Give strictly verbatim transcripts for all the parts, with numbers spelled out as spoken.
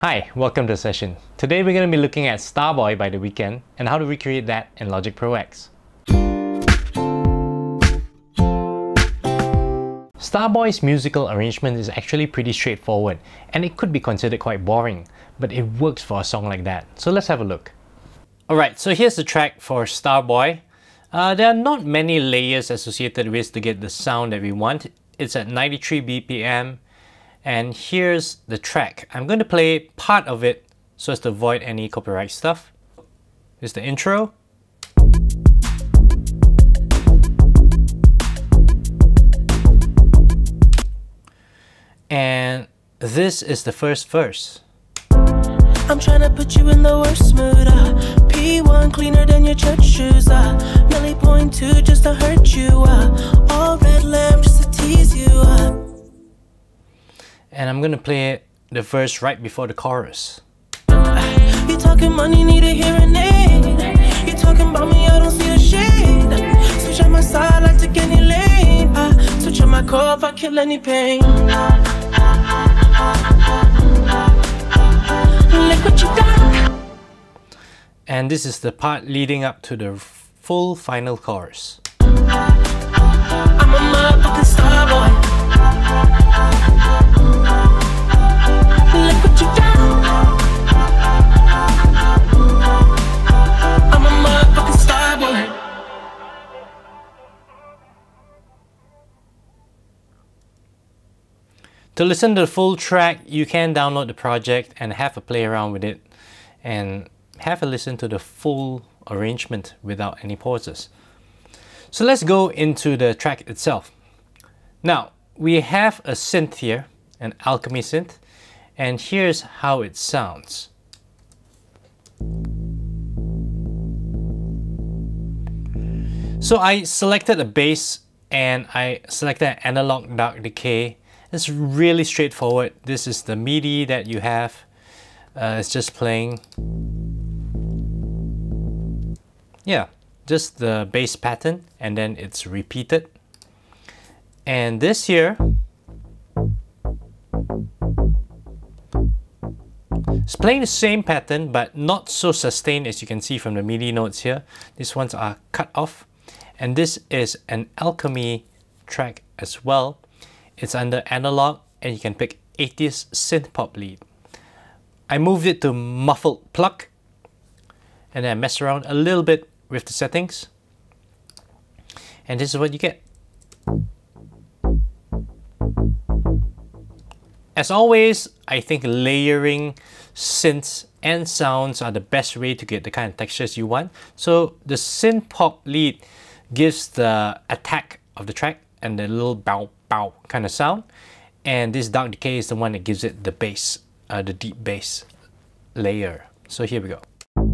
Hi, welcome to the session. Today we're going to be looking at Starboy by The Weeknd and how to recreate that in Logic Pro X. Starboy's musical arrangement is actually pretty straightforward and it could be considered quite boring, but it works for a song like that. So let's have a look. Alright, so here's the track for Starboy. Uh, there are not many layers associated with to get the sound that we want. It's at ninety-three B P M. And here's the track. I'm going to play part of it so as to avoid any copyright stuff. Here's the intro. And this is the first verse. I'm trying to put you in the worst mood. Uh, P one cleaner than your church shoes. Uh, Millie point two just to hurt you. Uh, all red lamb just to tease you. Uh. And I'm gonna play the verse right before the chorus. You talking money, need a hearing aid. You talking about me, I don't see a shade. Switch on my side, like take any lane. Uh, switch on my core if I kill any pain. Look what you done. And this is the part leading up to the full final chorus. I'm a motherfucking starboy. Look what you done. I'm a motherfucking starboy. To listen to the full track, you can download the project and have a play around with it and have a listen to the full arrangement without any pauses. So let's go into the track itself. Now, we have a synth here, an alchemy synth, and here's how it sounds. So I selected a bass and I selected analog dark decay. It's really straightforward. This is the MIDI that you have. Uh, it's just playing. Yeah, just the bass pattern and then it's repeated. And this here, it's playing the same pattern but not so sustained as you can see from the MIDI notes here. These ones are cut off. And this is an alchemy track as well. It's under analog and you can pick eighties synth pop lead. I moved it to muffled pluck and then I messed around a little bit with the settings. And this is what you get. As always, I think layering synths and sounds are the best way to get the kind of textures you want. So the synth pop lead gives the attack of the track and the little bow bow kind of sound. And this dark decay is the one that gives it the bass, uh, the deep bass layer. So here we go.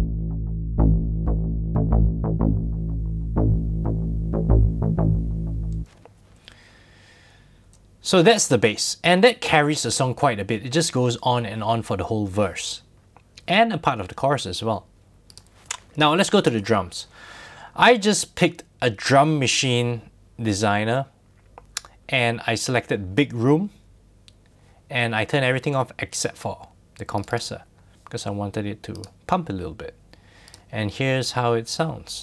So that's the bass, and that carries the song quite a bit. It just goes on and on for the whole verse, and a part of the chorus as well. Now let's go to the drums. I just picked a drum machine designer, and I selected big room, and I turned everything off except for the compressor, because I wanted it to pump a little bit. And here's how it sounds.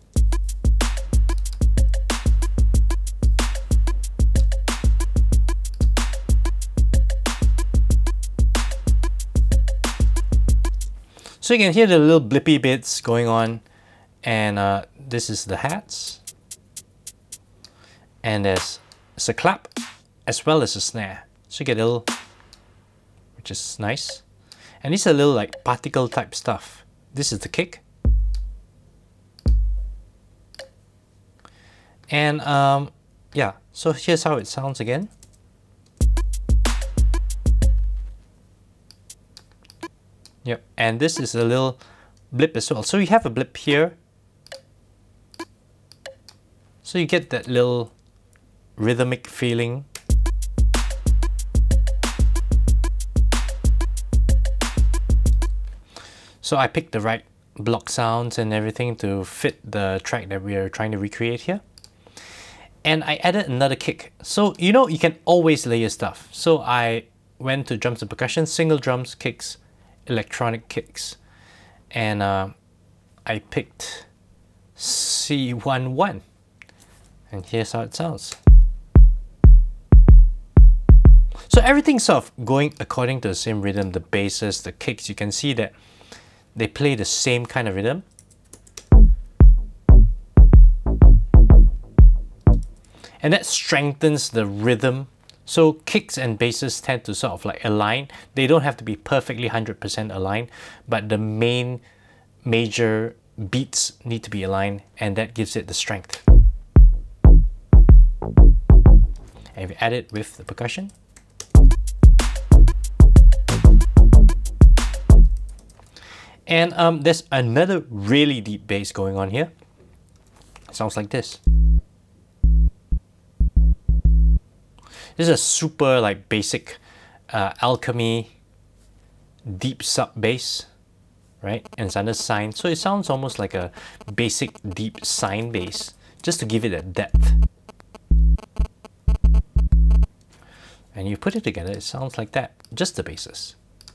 So you can hear the little blippy bits going on, and uh, this is the hats, and there's, there's a clap as well as a snare. So you get a little, which is nice, and these are little like particle type stuff. This is the kick, and um, yeah. So here's how it sounds again. Yep, and this is a little blip as well. So you have a blip here. So you get that little rhythmic feeling. So I picked the right block sounds and everything to fit the track that we are trying to recreate here. And I added another kick. So you know you can always layer stuff. So I went to drums and percussion, single drums, kicks, electronic kicks, and uh, I picked C eleven, and here's how it sounds. So everything's sort of going according to the same rhythm. The basses, the kicks, you can see that they play the same kind of rhythm. And that strengthens the rhythm. So kicks and basses tend to sort of like align. They don't have to be perfectly one hundred percent aligned, but the main major beats need to be aligned, and that gives it the strength. And we add it with the percussion. And um, there's another really deep bass going on here. It sounds like this. This is a super like basic uh, alchemy deep sub bass, right? And it's under sine, so it sounds almost like a basic deep sine bass, just to give it a depth. And you put it together, it sounds like that, just the basses.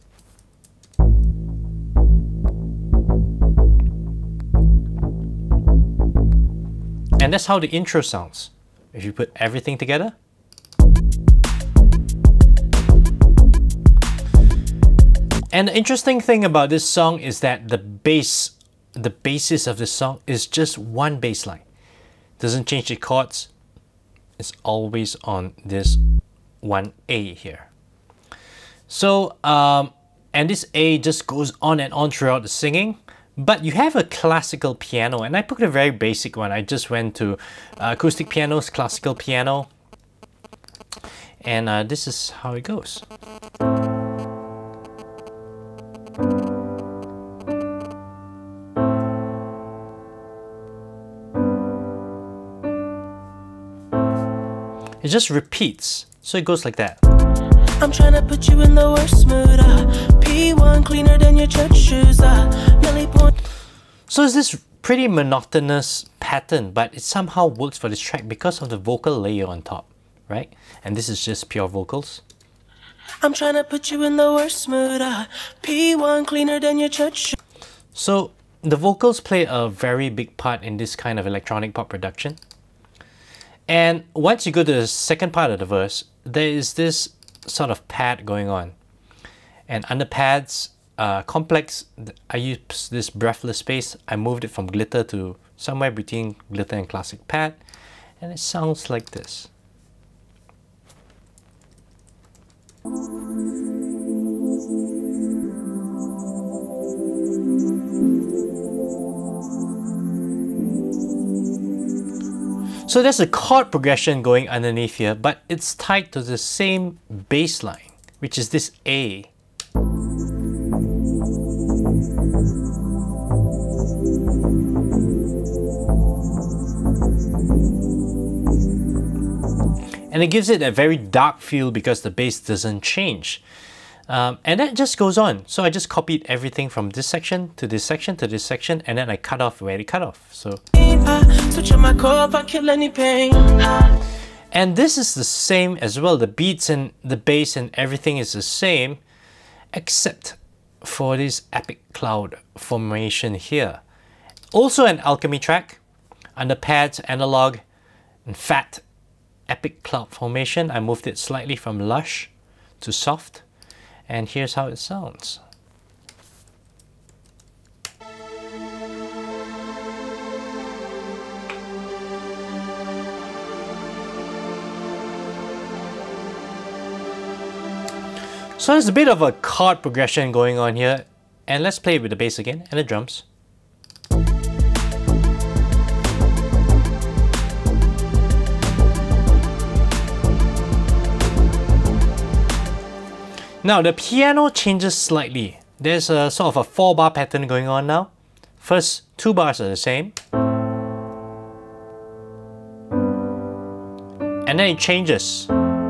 And that's how the intro sounds. If you put everything together. And the interesting thing about this song is that the bass, the basis of this song is just one bass line. Doesn't change the chords. It's always on this one A here. So, um, and this A just goes on and on throughout the singing. But you have a classical piano, and I picked a very basic one. I just went to uh, acoustic pianos, classical piano, and uh, this is how it goes. It just repeats, so it goes like that. I'm trying to put you in the worst mood. Uh, P one cleaner than your church shoes. Uh, Millie point. So it's this pretty monotonous pattern, but it somehow works for this track because of the vocal layer on top, right? And this is just pure vocals. I'm trying to put you in the worst mood. Uh, P one cleaner than your church shoes. So the vocals play a very big part in this kind of electronic pop production. And once you go to the second part of the verse, there is this sort of pad going on. And under pads, uh, complex, I use this breathless space. I moved it from glitter to somewhere between glitter and classic pad. And it sounds like this. So there's a chord progression going underneath here, but it's tied to the same bass line, which is this A. And it gives it a very dark feel because the bass doesn't change. Um, and that just goes on. So I just copied everything from this section to this section to this section, and then I cut off where it cut off. So. And this is the same as well. The beats and the bass and everything is the same, except for this epic cloud formation here. Also an alchemy track, under pads, analog, and fat epic cloud formation. I moved it slightly from lush to soft, and here's how it sounds. So there's a bit of a chord progression going on here, and let's play it with the bass again and the drums. Now the piano changes slightly. There's a sort of a four bar pattern going on now. First two bars are the same, and then it changes.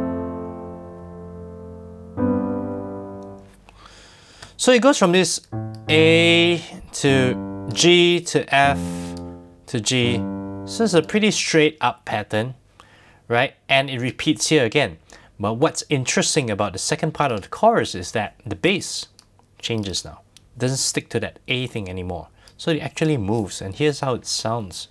So it goes from this A to G to F to G. So it's a pretty straight up pattern, right? And it repeats here again. But what's interesting about the second part of the chorus is that the bass changes now. It doesn't stick to that A thing anymore. So it actually moves, and here's how it sounds.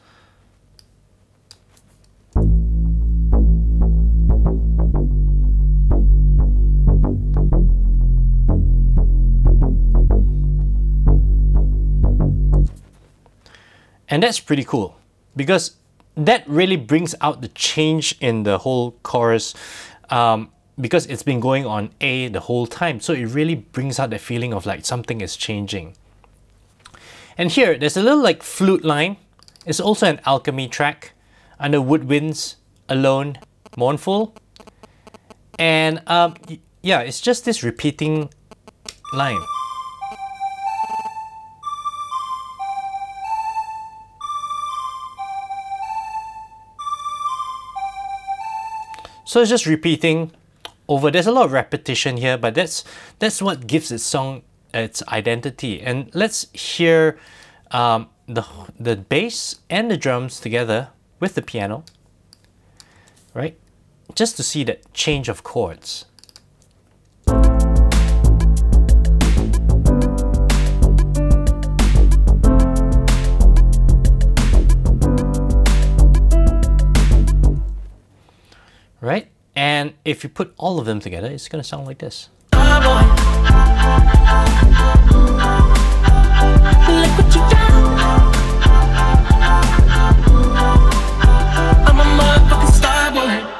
And that's pretty cool, because that really brings out the change in the whole chorus, um, because it's been going on A the whole time. So it really brings out the feeling of like something is changing. And here, there's a little like flute line. It's also an alchemy track under Woodwinds, Alone, Mournful. And um, yeah, it's just this repeating line. So it's just repeating over. There's a lot of repetition here, but that's that's what gives its song its identity. And let's hear um, the the bass and the drums together with the piano, right? Just to see that change of chords. Right? And if you put all of them together, it's going to sound like this. Starboy, look what you done. I'm a motherfucking starboy.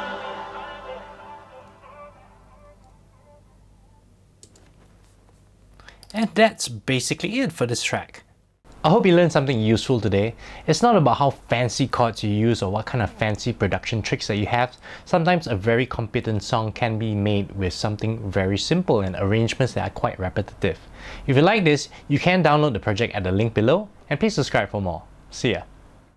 And that's basically it for this track. I hope you learned something useful today. It's not about how fancy chords you use or what kind of fancy production tricks that you have. Sometimes a very competent song can be made with something very simple and arrangements that are quite repetitive. If you like this, you can download the project at the link below, and please subscribe for more. See ya!